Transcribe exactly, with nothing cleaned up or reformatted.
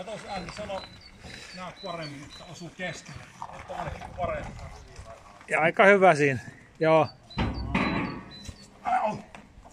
Katos Anni, sano näet paremmin, että osuu keskelle. Tuollainen paremmin. Ja aika hyvä siinä. Joo.